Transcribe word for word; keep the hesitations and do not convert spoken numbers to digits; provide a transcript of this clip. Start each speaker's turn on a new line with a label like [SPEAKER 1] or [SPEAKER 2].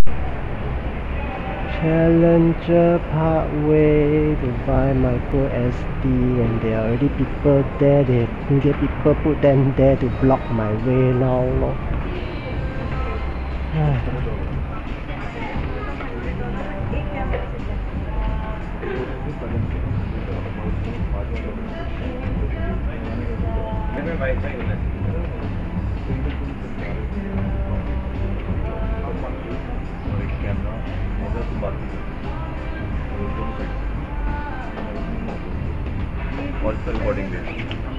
[SPEAKER 1] Challenger Parkway to buy micro S D, and there are already people there. They get people put them there to block my way now. Lor.
[SPEAKER 2] Also recording this.